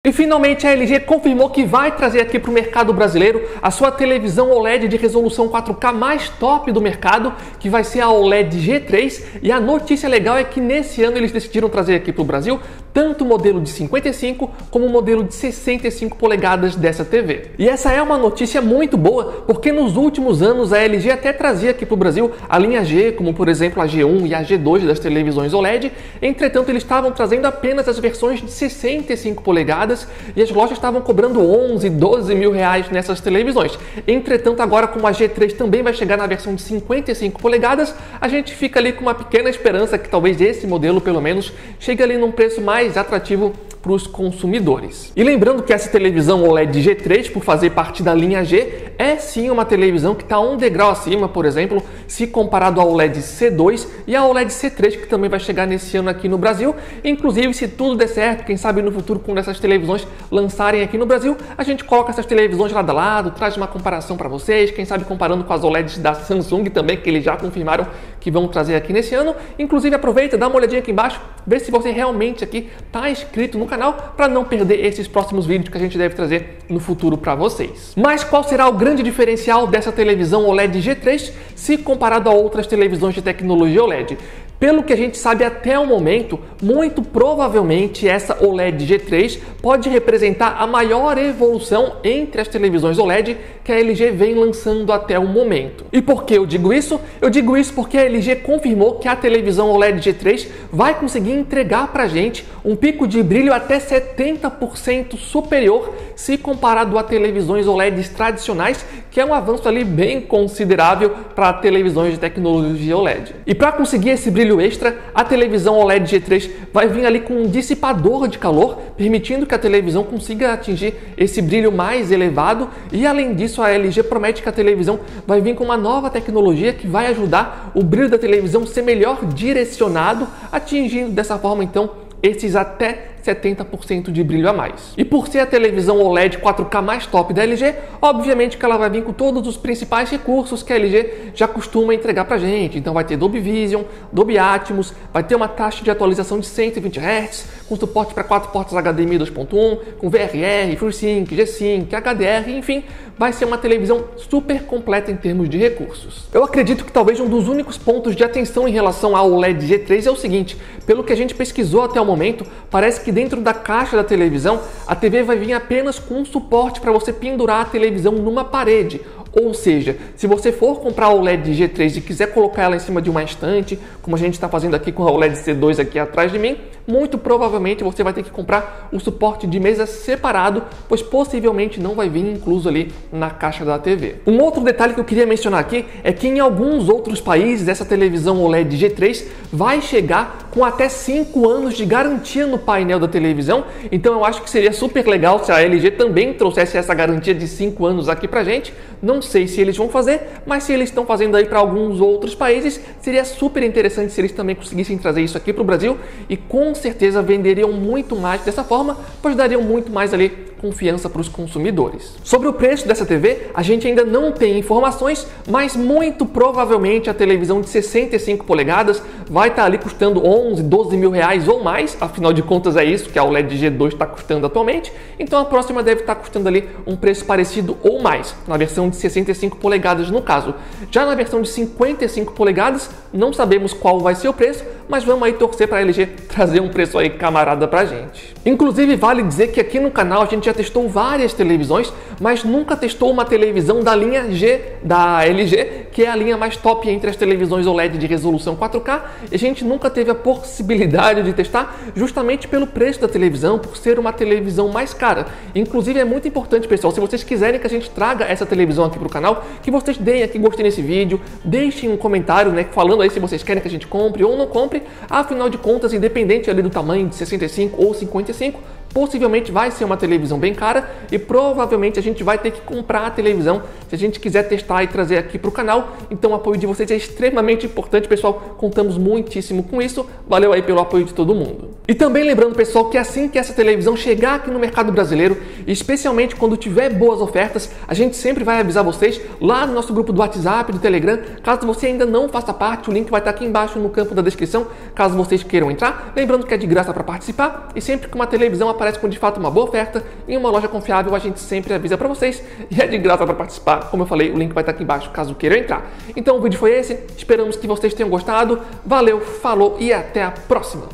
E finalmente a LG confirmou que vai trazer aqui para o mercado brasileiro a sua televisão OLED de resolução 4K mais top do mercado, que vai ser a OLED G3. E a notícia legal é que nesse ano eles decidiram trazer aqui para o Brasil tanto o modelo de 55 como o modelo de 65 polegadas dessa TV. E essa é uma notícia muito boa, porque nos últimos anos a LG até trazia aqui para o Brasil a linha G, como por exemplo a G1 e a G2 das televisões OLED. Entretanto, eles estavam trazendo apenas as versões de 65 polegadas e as lojas estavam cobrando 11, 12 mil reais nessas televisões. Entretanto, agora como a G3 também vai chegar na versão de 55 polegadas, a gente fica ali com uma pequena esperança que talvez esse modelo, pelo menos, chegue ali num preço mais atrativo para os consumidores. E lembrando que essa televisão OLED G3, por fazer parte da linha G, é sim uma televisão que está um degrau acima, por exemplo, se comparado ao OLED C2 e ao OLED C3, que também vai chegar nesse ano aqui no Brasil. Inclusive, se tudo der certo, quem sabe no futuro, quando essas televisões lançarem aqui no Brasil, a gente coloca essas televisões lado a lado, traz uma comparação para vocês, quem sabe comparando com as OLEDs da Samsung também, que eles já confirmaram que vão trazer aqui nesse ano. Inclusive, aproveita, dá uma olhadinha aqui embaixo, vê se você realmente aqui está inscrito no canal para não perder esses próximos vídeos que a gente deve trazer no futuro para vocês. Mas qual será o grande diferencial dessa televisão OLED G3 se comparado a outras televisões de tecnologia OLED? Pelo que a gente sabe até o momento, muito provavelmente essa OLED G3 pode representar a maior evolução entre as televisões OLED que a LG vem lançando até o momento. E por que eu digo isso? Eu digo isso porque a LG confirmou que a televisão OLED G3 vai conseguir entregar pra gente um pico de brilho até 70% superior se comparado a televisões OLEDs tradicionais, que é um avanço ali bem considerável para televisões de tecnologia OLED. E para conseguir esse brilho extra, a televisão OLED G3 vai vir ali com um dissipador de calor, permitindo que a televisão consiga atingir esse brilho mais elevado. E além disso, a LG promete que a televisão vai vir com uma nova tecnologia que vai ajudar o brilho da televisão a ser melhor direcionado, atingindo dessa forma então esses até 70% de brilho a mais. E por ser a televisão OLED 4K mais top da LG, obviamente que ela vai vir com todos os principais recursos que a LG já costuma entregar pra gente. Então vai ter Dolby Vision, Dolby Atmos, vai ter uma taxa de atualização de 120 Hz, com suporte para 4 portas HDMI 2.1, com VRR, FreeSync, G-Sync, HDR, enfim, vai ser uma televisão super completa em termos de recursos. Eu acredito que talvez um dos únicos pontos de atenção em relação ao OLED G3 é o seguinte: pelo que a gente pesquisou até o momento, parece que dentro da caixa da televisão, a TV vai vir apenas com um suporte para você pendurar a televisão numa parede. Ou seja, se você for comprar a OLED G3 e quiser colocar ela em cima de uma estante, como a gente está fazendo aqui com a OLED C2 aqui atrás de mim, muito provavelmente você vai ter que comprar o suporte de mesa separado, pois possivelmente não vai vir incluso ali na caixa da TV. Um outro detalhe que eu queria mencionar aqui é que em alguns outros países essa televisão OLED G3 vai chegar com até 5 anos de garantia no painel da televisão, então eu acho que seria super legal se a LG também trouxesse essa garantia de 5 anos aqui pra gente. Não sei se eles vão fazer, mas se eles estão fazendo aí para alguns outros países, seria super interessante se eles também conseguissem trazer isso aqui para o Brasil, e com certeza venderiam muito mais dessa forma, pois dariam muito mais ali confiança para os consumidores. Sobre o preço dessa TV, a gente ainda não tem informações, mas muito provavelmente a televisão de 65 polegadas vai estar ali custando 11, 12 mil reais ou mais, afinal de contas é isso que a OLED G2 está custando atualmente, então a próxima deve estar custando ali um preço parecido ou mais, na versão de 65 polegadas no caso. Já na versão de 55 polegadas, não sabemos qual vai ser o preço, mas vamos aí torcer para a LG trazer um preço aí camarada pra gente. Inclusive, vale dizer que aqui no canal a gente já testou várias televisões, mas nunca testou uma televisão da linha G da LG, que é a linha mais top entre as televisões OLED de resolução 4K, e a gente nunca teve a possibilidade de testar justamente pelo preço da televisão, por ser uma televisão mais cara. Inclusive, é muito importante, pessoal, se vocês quiserem que a gente traga essa televisão aqui pro canal, que vocês deem aqui gostei nesse vídeo, deixem um comentário, né, falando aí se vocês querem que a gente compre ou não compre. Afinal de contas, independente ali do tamanho de 65 ou 55, possivelmente vai ser uma televisão bem cara e provavelmente a gente vai ter que comprar a televisão se a gente quiser testar e trazer aqui para o canal. Então o apoio de vocês é extremamente importante, pessoal. Contamos muitíssimo com isso. Valeu aí pelo apoio de todo mundo. E também lembrando, pessoal, que assim que essa televisão chegar aqui no mercado brasileiro, especialmente quando tiver boas ofertas, a gente sempre vai avisar vocês lá no nosso grupo do WhatsApp, do Telegram. Caso você ainda não faça parte, o link vai estar aqui embaixo no campo da descrição, caso vocês queiram entrar. Lembrando que é de graça para participar e sempre que uma televisão aparece com de fato uma boa oferta em uma loja confiável, a gente sempre avisa para vocês e é de graça para participar. Como eu falei, o link vai estar aqui embaixo caso queiram entrar. Então o vídeo foi esse, esperamos que vocês tenham gostado. Valeu, falou e até a próxima!